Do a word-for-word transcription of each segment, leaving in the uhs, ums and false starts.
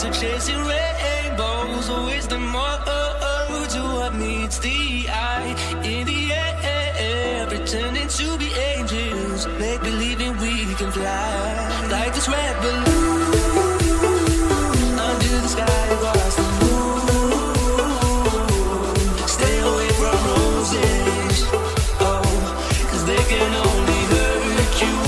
So chasing rainbows, always the more to what meets the eye. In the air, pretending to be angels, make believing we can fly like this red balloon under the sky across the moon. Stay away from roses, oh, 'cause they can only hurt you.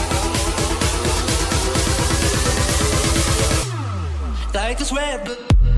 Like this red balloon.